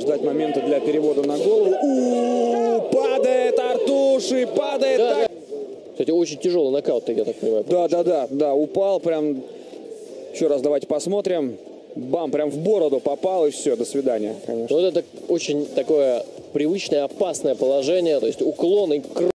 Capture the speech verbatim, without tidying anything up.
Ждать момента для перевода на голову. У-у-у, падает Артуши, падает Да, так. да. Кстати, очень тяжелый нокаут, я так понимаю. Да, да, да, да, упал прям. Еще раз давайте посмотрим. Бам, прям в бороду попал, и все, до свидания, конечно. Вот это очень такое привычное, опасное положение, то есть уклон и кровь.